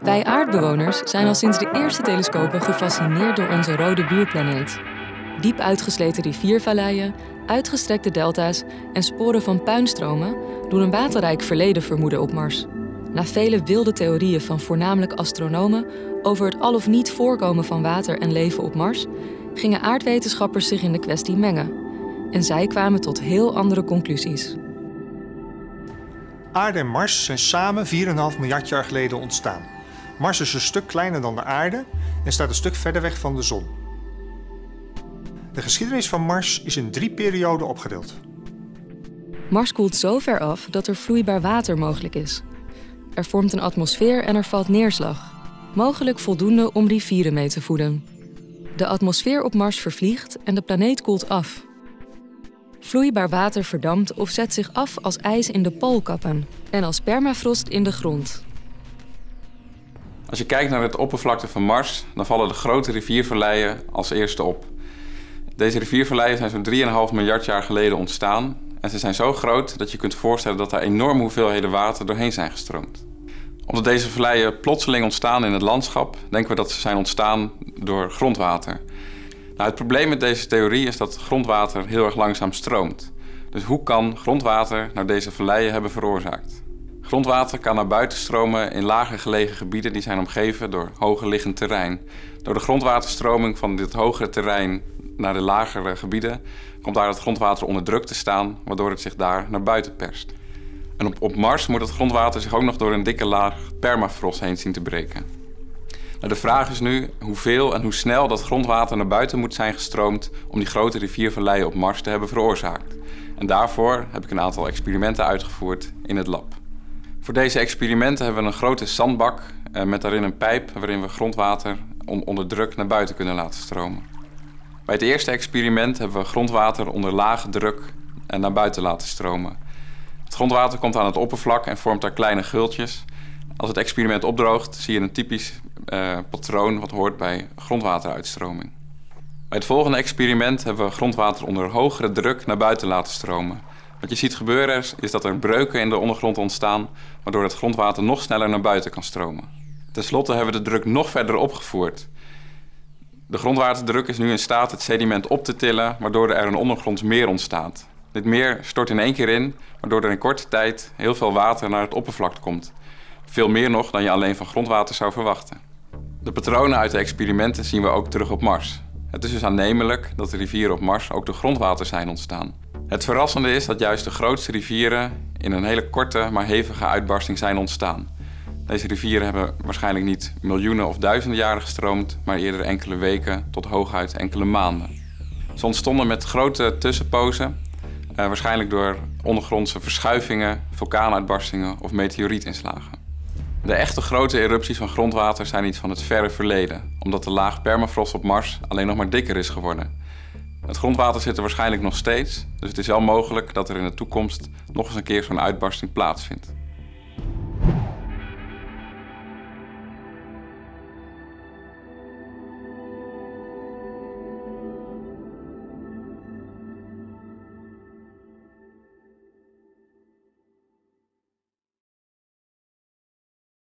Wij aardbewoners zijn al sinds de eerste telescopen gefascineerd door onze rode buurplaneet. Diep uitgesleten riviervalleien, uitgestrekte delta's en sporen van puinstromen doen een waterrijk verleden vermoeden op Mars. Na vele wilde theorieën van voornamelijk astronomen over het al of niet voorkomen van water en leven op Mars, gingen aardwetenschappers zich in de kwestie mengen. En zij kwamen tot heel andere conclusies. Aarde en Mars zijn samen 4,5 miljard jaar geleden ontstaan. Mars is een stuk kleiner dan de Aarde en staat een stuk verder weg van de zon. De geschiedenis van Mars is in 3 perioden opgedeeld. Mars koelt zo ver af dat er vloeibaar water mogelijk is. Er vormt een atmosfeer en er valt neerslag. Mogelijk voldoende om rivieren mee te voeden. De atmosfeer op Mars vervliegt en de planeet koelt af. Vloeibaar water verdampt of zet zich af als ijs in de poolkappen en als permafrost in de grond. Als je kijkt naar het oppervlakte van Mars, dan vallen de grote riviervalleien als eerste op. Deze riviervalleien zijn zo'n 3,5 miljard jaar geleden ontstaan en ze zijn zo groot dat je kunt voorstellen dat er enorme hoeveelheden water doorheen zijn gestroomd. Omdat deze valleien plotseling ontstaan in het landschap, denken we dat ze zijn ontstaan door grondwater. Nou, het probleem met deze theorie is dat grondwater heel erg langzaam stroomt. Dus hoe kan grondwater nou deze valleien hebben veroorzaakt? Grondwater kan naar buiten stromen in lager gelegen gebieden die zijn omgeven door hoger liggend terrein. Door de grondwaterstroming van dit hogere terrein naar de lagere gebieden komt daar het grondwater onder druk te staan, waardoor het zich daar naar buiten perst. En op Mars moet het grondwater zich ook nog door een dikke laag permafrost heen zien te breken. Nou, de vraag is nu hoeveel en hoe snel dat grondwater naar buiten moet zijn gestroomd om die grote riviervalleien op Mars te hebben veroorzaakt. En daarvoor heb ik een aantal experimenten uitgevoerd in het lab. Voor deze experimenten hebben we een grote zandbak met daarin een pijp waarin we grondwater onder druk naar buiten kunnen laten stromen. Bij het eerste experiment hebben we grondwater onder lage druk naar buiten laten stromen. Het grondwater komt aan het oppervlak en vormt daar kleine gultjes. Als het experiment opdroogt, zie je een typisch patroon wat hoort bij grondwateruitstroming. Bij het volgende experiment hebben we grondwater onder hogere druk naar buiten laten stromen. Wat je ziet gebeuren is dat er breuken in de ondergrond ontstaan, waardoor het grondwater nog sneller naar buiten kan stromen. Ten slotte hebben we de druk nog verder opgevoerd. De grondwaterdruk is nu in staat het sediment op te tillen, waardoor er een ondergronds meer ontstaat. Dit meer stort in één keer in, waardoor er in korte tijd heel veel water naar het oppervlak komt. Veel meer nog dan je alleen van grondwater zou verwachten. De patronen uit de experimenten zien we ook terug op Mars. Het is dus aannemelijk dat de rivieren op Mars ook door grondwater zijn ontstaan. Het verrassende is dat juist de grootste rivieren in een hele korte maar hevige uitbarsting zijn ontstaan. Deze rivieren hebben waarschijnlijk niet miljoenen of duizenden jaren gestroomd, maar eerder enkele weken tot hooguit enkele maanden. Ze ontstonden met grote tussenpozen, waarschijnlijk door ondergrondse verschuivingen, vulkaanuitbarstingen of meteorietinslagen. De echte grote erupties van grondwater zijn iets van het verre verleden, omdat de laag permafrost op Mars alleen nog maar dikker is geworden. Het grondwater zit er waarschijnlijk nog steeds, dus het is wel mogelijk dat er in de toekomst nog eens een keer zo'n uitbarsting plaatsvindt.